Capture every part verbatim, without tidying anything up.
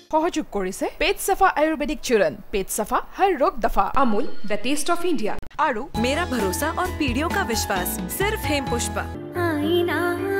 সহযোগ কৰিছে পেট সাফা আয়ুৰ্বেদিক চূৰণ পেট সাফা हर रोग दफा Amul the taste of India आरु मेरा भरोसा और पीढ़ियों का विश्वास सिर्फ हेम पुष्पा आईना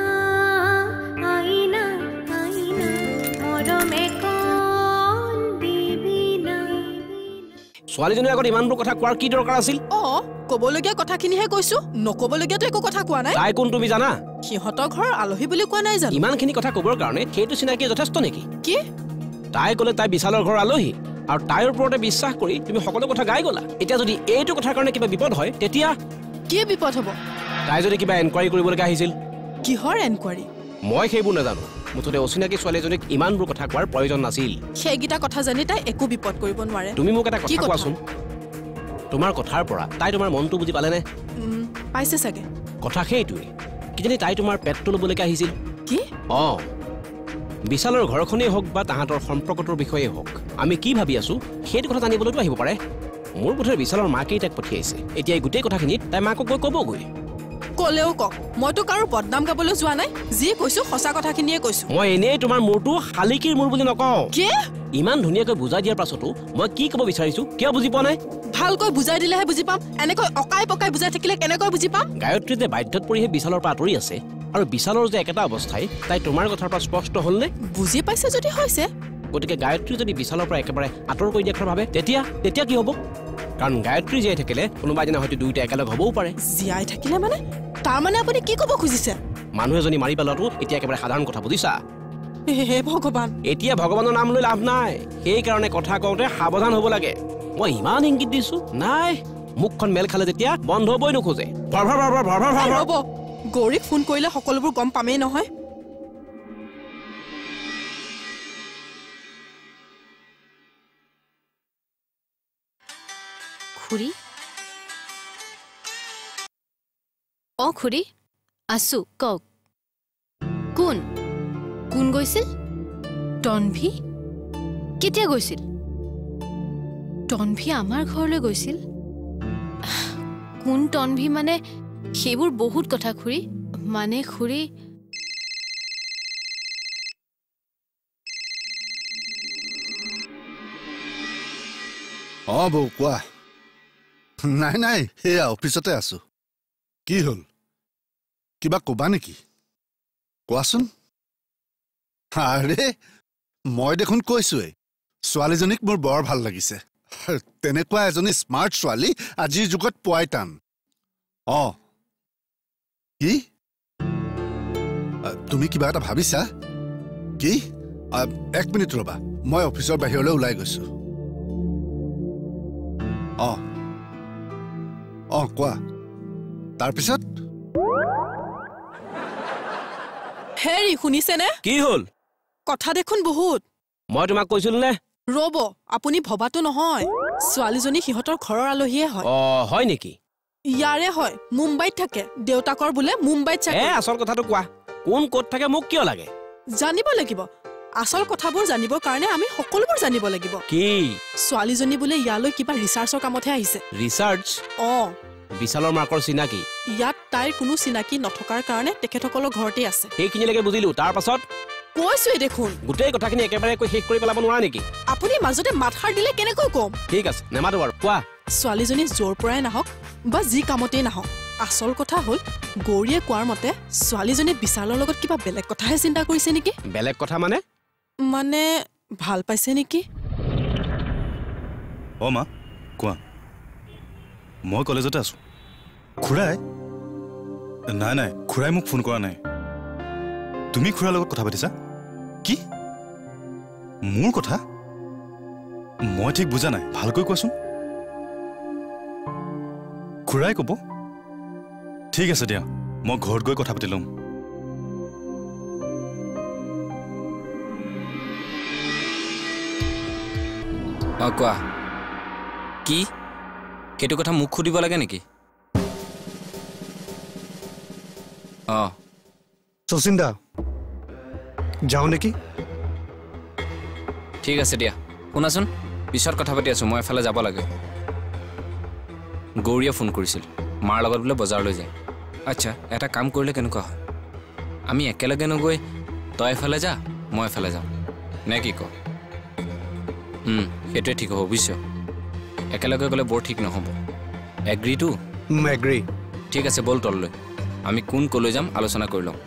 आईना आईना मोरो में कौन दीविना ছোৱালীজনী আগত ইমানবোৰ কথা কোৱাৰ কি দৰকাৰ আছিল অ কবলগীয়া কথাখিনিহে কৈছো নকবলগীয়াটো একো কথা কোৱা নাই তাই কোন তুমি জানা সিহঁতৰ ঘৰ আলহী বুলি কোৱা নাই জানো ইমানখিনি কথা ক'বৰ কাৰণে সেইটো চিনাকি যথেষ্ট নেকি কি তাই ক'লে তাই বিশালৰ ঘৰ আলহী আৰু তাইৰ ওপৰতে বিশ্বাস কৰি তুমি সকলো কথা গাই গলা এতিয়া যদি এইটো কথাৰ কাৰণে কিবা বিপদ হয় তেতিয়া কি বিপদ হ'ব তাই যদি কিবা এনকুৱাৰী কৰিবলগীয়া আহিছিল কিহৰ এনকুৱাৰী মই সেইবোৰ নাজানো মুঠতে অচিনাকি ছোৱালীজনীক ইমানবোৰ কথা কোৱাৰ প্ৰয়োজন নাছিল সেইকেইটা কথা জানি তাই একো বিপদ কৰিব নোৱাৰে তুমি মোক এটা কথা কোৱাচোন তোমাৰ কথাৰ পৰা তাই তোমাৰ মনটো বুজি পালেনে পাইছে চাগে কথা সেইটোৱে কিজানি তাই তোমাৰ পেটটো ল'বলৈকে আহিছিল কি অ বিশালৰ ঘৰখনেই হওক বা তাহাঁতৰ সম্পৰ্কটোৰ বিষয়ে হওক আমি কি ভাবি আছো সেইটো কথা জানিবলৈতো আহিব পাৰে মোৰ বোধহয় বিশালৰ মাকেই তাইক পঠিয়াইছে এতিয়া এই গোটেই কথাখিনিত তাই মাকক গৈ ক'বগৈ ক'লেও কওক মইতো কাৰো বদনাম গাবলৈ যোৱা নাই যি কৈছো সঁচা কথাখিনিয়ে কৈছো মই এনেই তোমাৰ মূৰটো শালিকীৰ মূৰ বুলি নকওঁ কি ইমান ধুনীয়াকৈ বুজাই দিয়াৰ পাছতো মই কি ক'ব বিচাৰিছো কিয় বুজি পোৱা নাই ভালকৈ বুজাই দিলেহে বুজি পাম এনেকৈ অকাই পকাই বুজাই থাকিলে কেনেকৈ বুজি পাম গায়ত্ৰী যে বাধ্যত পৰিহে বিশালৰ পৰা আঁতৰি আছে আৰু বিশালৰ যে একেটা অৱস্থাই তাই তোমাৰ কথাৰ পৰা স্পষ্ট হ'লনে বুজি পাইছে যদি হৈছে গতিকে গায়ত্ৰী যদি বিশালৰ পৰা একেবাৰে আঁতৰ কৰি দিয়াৰ ভাবে তেতিয়া তেতিয়া কি হ'ব কাৰণ গায়ত্ৰী জীয়াই থাকিলে কোনোবা এদিনা হয়তো দুইটা একেলগ হ'বও পাৰে জীয়াই থাকিলে মানে তাৰ মানে আপুনি কি ক'ব খুজিছে মানুহ এজনী মাৰি পেলোৱাটো এতিয়া একেবাৰে সাধাৰণ কথা বুজিছা হে ভগৱান এতিয়া ভগৱানৰ নাম লৈ লাভ নাই সেইকাৰণে কথা কওঁতে সাৱধান হ'ব লাগে মই ইমান ইংগিত দিছো নাই মুখখন মেল খালে যেতিয়া বন্ধ হ'বই নোখোজে ভৰ ভৰ ভৰ ভৰ ভৰ ভৰ হ'ব গৌৰীক ফোন কৰিলে সকলোবোৰ গম পামেই নহয় খুৰী অ খুৰী আছো কওক কোন কোন গৈছিল টনভি কেতিয়া গৈছিল টনভি আমাৰ ঘৰলৈ গৈছিল কোন টনভি মানে সেইবোৰ বহুত কথা খুৰী মানে খুৰী অ বৌ কোৱা নাই নাই সেয়া অফিচতে আছো কি হ'ল কিবা ক'বা নেকি কোৱাচোন আৰে মই দেখোন কৈছোৱেই ছোৱালীজনীক মোৰ বৰ ভাল লাগিছে তেনেকুৱা এজনী স্মাৰ্ট ছোৱালী আজিৰ যুগত পোৱাই টান অ কি তুমি কিবা এটা ভাবিছা কি এক মিনিট ৰবা মই অফিচৰ বাহিৰলৈ ওলাই গৈছো অ অ কোৱা তাৰপিছত হেৰি শুনিছেনে কি হ'ল কথা দেখোন বহুত মই তোমাক কৈছিলো নে ৰ'ব আপুনি ভবাটো নহয় ছোৱালীজনী সিহঁতৰ ঘৰৰ আলহীয়ে হয় অ হয় নেকি ইয়াৰে হয় মুম্বাইত থাকে দেউতাকৰ বোলে মুম্বাইত থাকে এ আচল কথাটো কোৱা কোন ক'ত থাকে মোক কিয় লাগে জানিব লাগিব আসল কথাবোৰ জানিবৰ কাৰণে আমি সকলোবোৰ জানিব লাগিব কি ছোৱালীজনী বোলে ইয়ালৈ কিবা ৰিচাৰ্চৰ কামতহে আহিছে ৰিচাৰ্চ অ বিশালৰ মাকৰ চিনাকি ইয়াত তাইৰ কোনো চিনাকি নথকাৰ কাৰণে তেখেতসকলৰ ঘৰতে আছে সেইখিনিলৈকে বুজিলো তাৰ পাছত কৈছোৱে দেখোন গোটেই কথাখিনি একেবাৰে কৈ শেষ কৰি পেলাব নোৱাৰা নেকি আপুনি মাজতে মাতষাৰ দিলে কেনেকৈ কম ঠিক আছে নেমাতো বাৰু কোৱা ছোৱালীজনী জোৰ পৰাই নাহক বা যি কামতেই নাহক আসল কথা হ'ল গৌৰীয়ে কোৱাৰ মতে ছোৱালীজনী বিশালৰ লগত কিবা বেলেগ কথাহে চিন্তা কৰিছে নেকি বেলেগ কথা মানে মানে ভাল পাইছে নেকি অ মা কোৱা মই কলেজতে আছো খুৰাই নাই নাই খুৰাই মোক ফোন কৰা নাই তুমি খুৰাৰ লগত কথা পাতিছা কি মোৰ কথা মই ঠিক বুজা নাই ভালকৈ কোৱাচোন খুৰাই ক'ব ঠিক আছে দিয়া মই ঘৰত গৈ কথা পাতি ল'ম অ কোৱা কি কেটো কথা মুখ খুদিব লাগে নেকি অ শচীন্দা যাও নেকি ঠিক আছে দিয়া শুনাচোন পিছত কথা পাতি আছো মই এফালে যাব লাগে গৌৰীয়ে ফোন কৰিছিল মাৰ লগত বোলে বজাৰলৈ যায় আচ্ছা এটা কাম কৰিলে কেনেকুৱা হয় আমি একেলগে নগৈ তই এফালে যা মই এফালে যাম নে কি ক সেইটোৱে ঠিক হ'ব বুজিছ একেলগে গ'লে বৰ ঠিক নহ'ব এগ্ৰি টু এগ্ৰি ঠিক আছে বল তললৈ আমি কোন কলৈ যাম আলোচনা কৰি লওঁ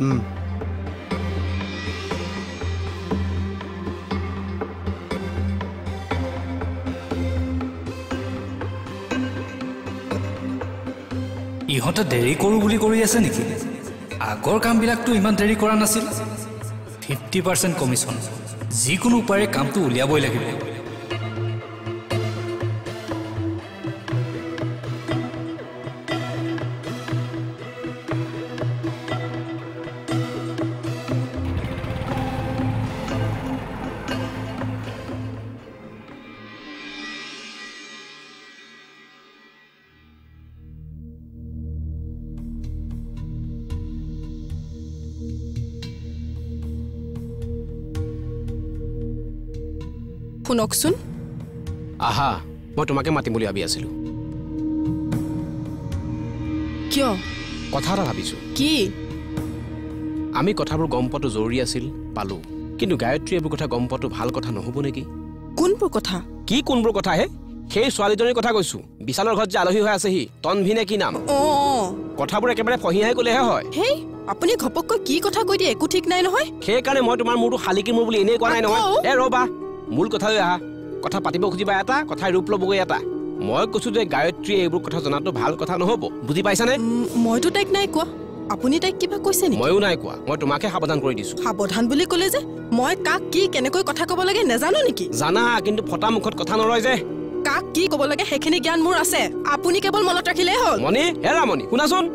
ইহঁতে দেৰি কৰোঁ বুলি কৰি আছে নেকি আগৰ কামবিলাকতো ইমান দেৰি কৰা নাছিল ফিফটি পাৰ্চেণ্ট কমিশ্যন যিকোনো উপায়েৰে কামটো উলিয়াবই লাগিব শুনকচোন আহা মই তোমাকে মাতিম বুলি ভাবি আছিলো কিয় কথা এটা ভাবিছো কি আমি কথাবোৰ গম পোৱাটো জৰুৰী আছিল পালো কিন্তু গায়ত্ৰী এইবোৰ কথা গম পোৱাটো ভাল কথা নহ'ব নেকি কোনবোৰ কথা কি কোনবোৰ কথা হে সেই ছোৱালীজনীৰ কথা কৈছো বিশালৰ ঘৰত যে আলহী হৈ আছে সি তনভিনে কি নাম অ কথাবোৰ একেবাৰে ফহিয়াই গ'লেহে হয় হেই আপুনি ঘপককৈ কি কথা কৈ দিয়ে একো ঠিক নাই নহয় সেইকাৰণে মই তোমাৰ মূৰটো শালিকি মূৰ বুলি এনেই কোৱা নাই নহয় এ ৰবা মূল কথালৈ আহা কথা পাতিব খুজিবা এটা কথাই ৰূপ ল'বগৈ এটা মই কৈছো যে গায়ত্ৰীয়ে এইবোৰ কথা জনাটো ভাল কথা নহ'ব বুজি পাইছানে মইতো তাইক নাই কোৱা আপুনি তাইক কিবা কৈছে নেকি ময়ো নাই কোৱা মই তোমাকে সাৱধান কৰি দিছো সাৱধান বুলি ক'লে যে মই কাক কি কেনেকৈ কথা ক'ব লাগে নেজানো নেকি জানা কিন্তু ফটা মুখত কথা নৰয় যে কাক কি ক'ব লাগে সেইখিনি জ্ঞান মোৰ আছে আপুনি কেৱল মনত ৰাখিলেই হ'ল মণি হেৰা মণি শুনাচোন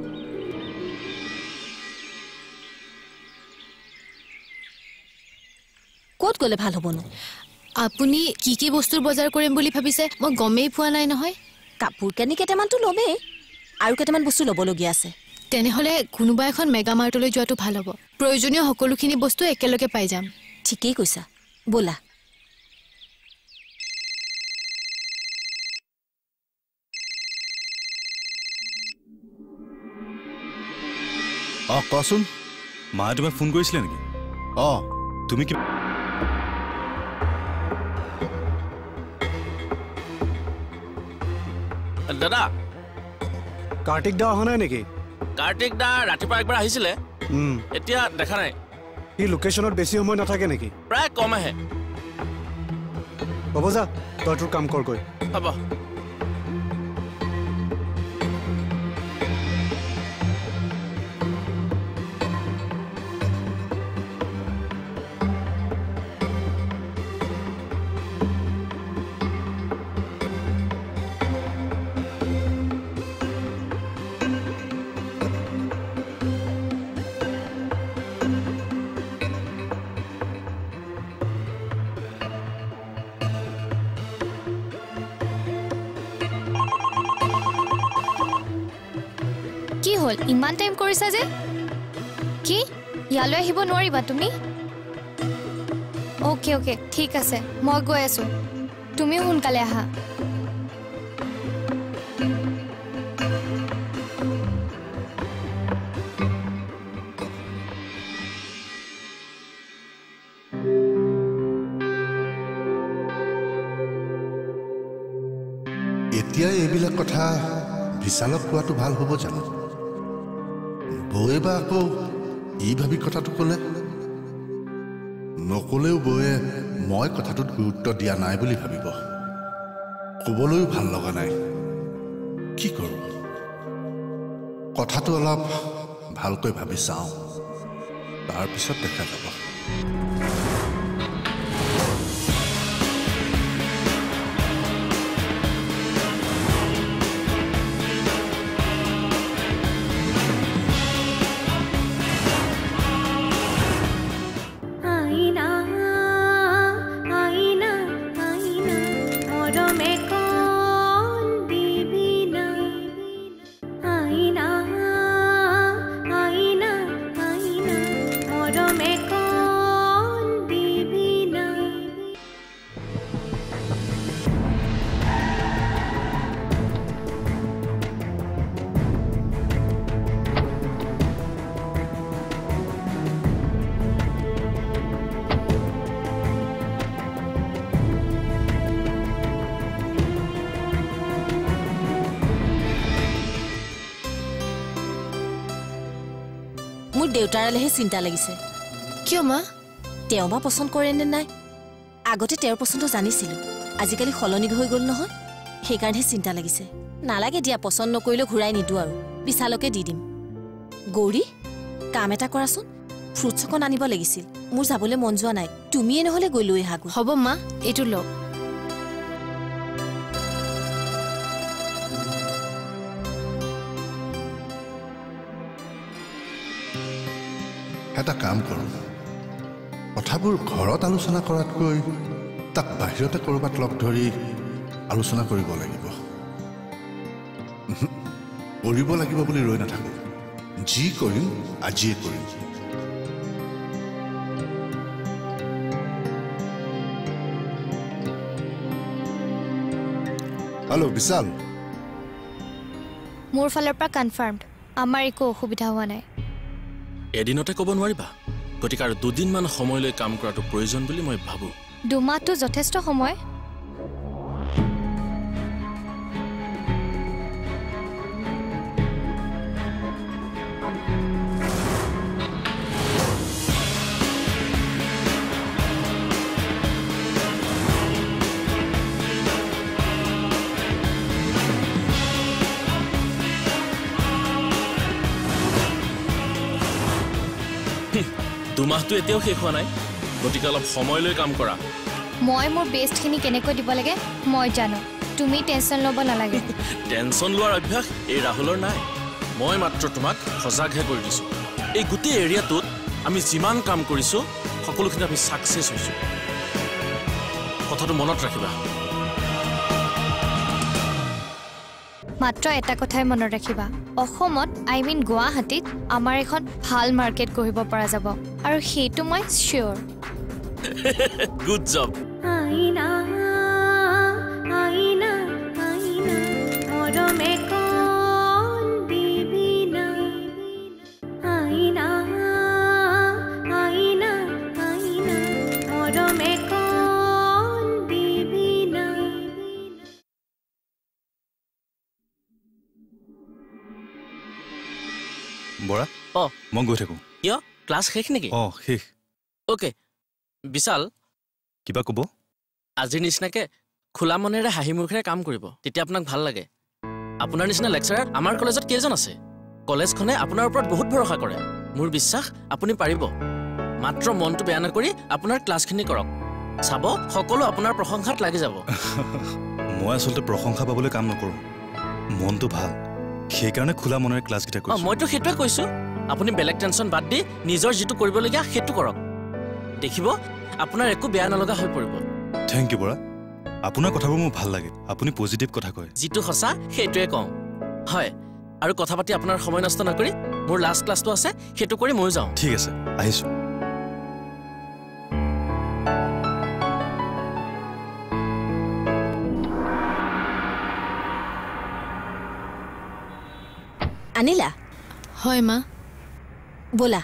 ক'ত গ'লে ভাল হ'বনো আপুনি কি কি বস্তুৰ বজাৰ কৰিম বুলি ভাবিছে মই গমেই পোৱা নাই নহয় কাপোৰ কানি কেইটামানতো ল'বেই আৰু কেইটামান বস্তু ল'বলগীয়া আছে তেনেহ'লে কোনোবা এখন মেগা মাৰ্টলৈ যোৱাটো ভাল হ'ব প্ৰয়োজনীয় সকলোখিনি বস্তু একেলগে পাই যাম ঠিকেই কৈছা ব'লা অ কচোন মায়ে তোমাক ফোন কৰিছিলে নেকি অ তুমি কি দাদা কাৰ্তিক দা অহা নাই নেকি কাৰ্তিক দা ৰাতিপুৱা একবাৰ আহিছিলে এতিয়া দেখা নাই সি লোকেশ্যনত বেছি সময় নাথাকে নেকি প্ৰায় কম আহে হ'ব যা তই তোৰ কাম কৰগৈ হ'ব কি হল ইমান টাইম কৰিছা যে কি ইয়ালৈ আহিব নোৱাৰিবা তুমি ওকে ওকে ঠিক আছে মই গৈ আছো তুমি সোনকালে আহা এতিয়া এইবিলাক কথা বিশালক কোৱাটো ভাল হ'ব জানো বৌয়ে বা আকৌ ই ভাবি কথাটো ক'লে নকলেও বৌয়ে মই কথাটোত গুৰুত্ব দিয়া নাই বুলি ভাবিব ক'বলৈও ভাল লগা নাই কি কৰোঁ কথাটো অলপ ভালকৈ ভাবি চাওঁ তাৰপিছত দেখা যাব Aaina, Aaina, moro me con দেউতাৰলেহে চিন্তা লাগিছে কিয় মা তেওঁ বা পছন্দ কৰে নে নাই আগতে তেওঁৰ পছন্দ জানিছিলো আজিকালি সলনি হৈ গ'ল নহয় সেইকাৰণে চিন্তা লাগিছে নালাগে দিয়া পছন্দ নকৰিলে ঘূৰাই নিদো আৰু বিশালকে দি দিম গৌৰী কাম এটা কৰাচোন ফ্ৰুটছ অকণ আনিব লাগিছিল মোৰ যাবলৈ মন যোৱা নাই তুমিয়ে নহলে গৈ লৈ আহাগো হ'ব মা এইটো লওক এটা কাম কৰোঁ কথাবোৰ ঘৰত আলোচনা কৰাতকৈ তাক বাহিৰতে ক'ৰবাত লগ ধৰি আলোচনা কৰিব লাগিব কৰিব লাগিব বুলি ৰৈ নাথাকোঁ যি কৰিম আজিয়ে কৰিম হেল্ল' বিশাল মোৰ ফালৰ পৰা কনফাৰ্মড আমাৰ একো অসুবিধা হোৱা নাই এদিনতে ক'ব নোৱাৰিবা গতিকে আৰু দুদিনমান সময়লৈ কাম কৰাটো প্ৰয়োজন বুলি মই ভাবোঁ দুমাহটো যথেষ্ট সময় দুমাহটো এতিয়াও শেষ হোৱা নাই গতিকে অলপ সময়লৈ কাম কৰা মই মোৰ বেষ্টখিনি কেনেকৈ দিব লাগে মই জানো তুমি টেনশ্যন ল'ব নালাগে টেনশ্যন লোৱাৰ অভ্যাস এই ৰাহুলৰ নাই মই মাত্ৰ তোমাক সজাগহে কৰি দিছোঁ এই গোটেই এৰিয়াটোত আমি যিমান কাম কৰিছোঁ সকলোখিনি আমি ছাকচেছ হৈছোঁ কথাটো মনত ৰাখিবা মাত্ৰ এটা কথাই মনত ৰাখিবা অসমত আই মিন গুৱাহাটীত আমাৰ এখন ভাল মাৰ্কেট গঢ়িব পৰা যাব আৰু সেইটো মই চিয়'ৰ গুড জব আইনা আইনা আইনা মৰমে কোন দিবিনা আইনা আইনা আইনা মৰমে কোন দিবিনা বৰা অ মই গৈ থাকোঁ কিয় ক্লাছ শেষ নেকি অ শেষ অ'কে বিশাল কিবা ক'ব আজিৰ নিচিনাকে খোলা মনেৰে হাঁহি মুখেৰে কাম কৰিব তেতিয়া আপোনাক ভাল লাগে আপোনাৰ নিচিনা লেকচাৰাৰ আমাৰ কলেজত কেইজন আছে কলেজখনে আপোনাৰ ওপৰত বহুত ভৰসা কৰে মোৰ বিশ্বাস আপুনি পাৰিব মাত্ৰ মনটো বেয়া নকৰি আপোনাৰ ক্লাছখিনি কৰক চাব সকলো আপোনাৰ প্ৰশংসাত লাগি যাব মই আচলতে প্ৰশংসা পাবলৈ কাম নকৰোঁ মনটো ভাল সেইকাৰণে খোলা মনেৰে ক্লাছকেইটা কৰিছোঁ মইতো সেইটোৱে কৈছোঁ আপুনি বেলেগ টেনশ্যন বাদ দি নিজৰ যিটো কৰিবলগীয়া সেইটো কৰক দেখিব আপোনাৰ একো বেয়া নলগা হৈ পৰিব থেংক ইউ বৰা আপোনাৰ কথাবোৰ মোৰ ভাল লাগে আপুনি পজিটিভ কথা কয় যিটো সঁচা সেইটোৱে কওঁ হয় আৰু কথা পাতি আপোনাৰ সময় নষ্ট নকৰি মোৰ লাষ্ট ক্লাছটো আছে সেইটো কৰি ময়ো যাওঁ ঠিক আছে আহিছোঁ আনিলা হয় মা ব'লা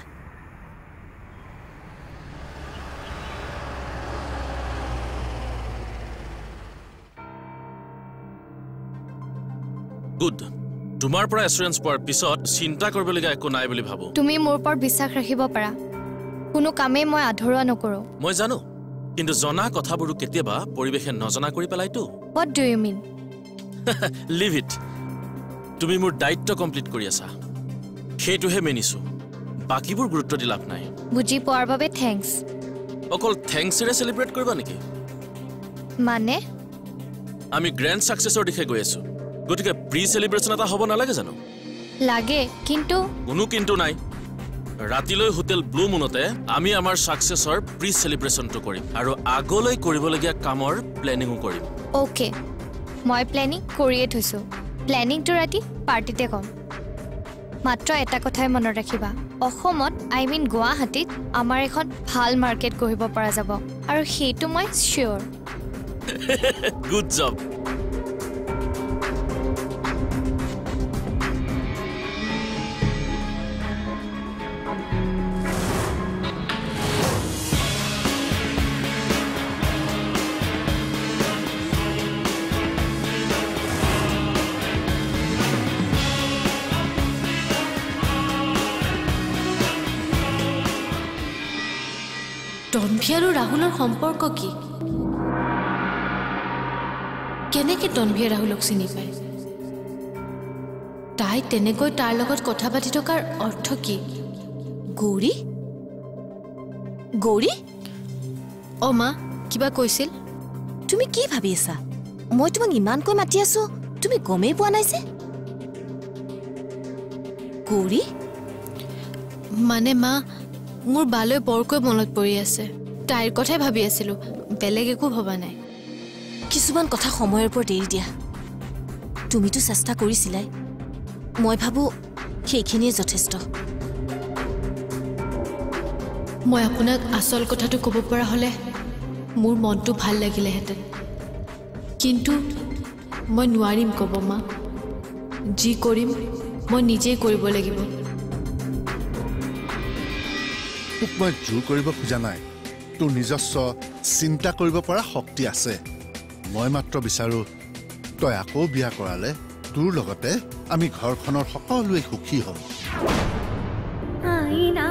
গুড তোমাৰ পৰা এছুৰেঞ্চ পোৱাৰ পিছত চিন্তা কৰিবলগীয়া একো নাই বুলি ভাবোঁ তুমি মোৰ ওপৰত বিশ্বাস ৰাখিব পাৰা কোনো কামেই মই আধৰুৱা নকৰোঁ মই জানো কিন্তু জনা কথাবোৰো কেতিয়াবা পৰিৱেশে নজনা কৰি পেলাইতো what do you mean leave it তুমি মোৰ দায়িত্ব কমপ্লিট কৰি আছা সেইটোহে মেনিছোঁ বাকীবোৰ গুৰুত্ব দি লাভ নাই বুজি পোৱাৰ বাবে থেংকছ অকল থেংকছেৰে চেলিব্ৰেট কৰিবা নেকি মানে আমি গ্ৰেণ্ড ছাকচেছৰ দিশে গৈ আছোঁ গতিকে প্ৰি চেলিব্ৰেশ্যন এটা হ'ব নালাগে জানো লাগে কিন্তু কোনো কিন্তু নাই ৰাতিলৈ হোটেল ব্লু মুনতে আমি আমাৰ ছাকচেছৰ প্ৰি চেলিব্ৰেশ্যনটো কৰিম আৰু আগলৈ কৰিবলগীয়া কামৰ প্লেনিঙো কৰিম অ'কে মই প্লেনিং কৰিয়ে থৈছোঁ প্লেনিংটো ৰাতি পাৰ্টিতে ক'ম মাত্ৰ এটা কথাই মনত ৰাখিবা অসমত আই মিন গুৱাহাটীত আমাৰ এখন ভাল মাৰ্কেট গঢ়িব পৰা যাব আৰু সেইটো মই চিয়'ৰ গুড জব তনভি আৰু ৰাহুলৰ সম্পৰ্ক কি কেনেকৈ তনভিয়ে ৰাহুলক চিনি পায় তাই তেনেকৈ তাৰ লগত কথা পাতি থকাৰ অৰ্থ কি গৌৰী গৌৰী অ মা কিবা কৈছিল তুমি কি ভাবি আছা মই তোমাক ইমানকৈ মাতি আছো তুমি গমেই পোৱা নাই যে গৌৰী মানে মা মোৰ বালৈ বৰকৈ মনত পৰি আছে তাইৰ কথাই ভাবি আছিলো বেলেগ একো ভবা নাই কিছুমান কথা সময়ৰ ওপৰত এৰি দিয়া তুমিতো চেষ্টা কৰিছিলাই মই ভাবো সেইখিনিয়ে যথেষ্ট মই আপোনাক আচল কথাটো ক'ব পৰা হ'লে মোৰ মনটো ভাল লাগিলেহেঁতেন কিন্তু মই নোৱাৰিম ক'ব মা যি কৰিম মই নিজেই কৰিব লাগিব তোক মই জোৰ কৰিব খোজা নাই তোৰ নিজস্ব চিন্তা কৰিব পৰা শক্তি আছে মই মাত্ৰ বিচাৰো তই আকৌ বিয়া কৰালে তোৰ লগতে আমি ঘৰখনৰ সকলোৱে সুখী হম আইনা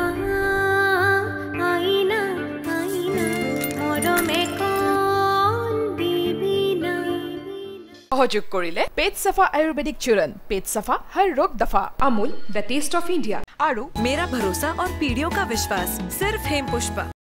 আইনা আইনা মৰমে কোন দিবি না সহযোগ কৰিলে পেট সাফা আয়ুৰ্বেদিক চূৰণ পেট সাফা हर रोग दफा Amul the taste of India आरु मेरा भरोसा और पीढ़ियों का विश्वास सिर्फ हेम पुष्पा।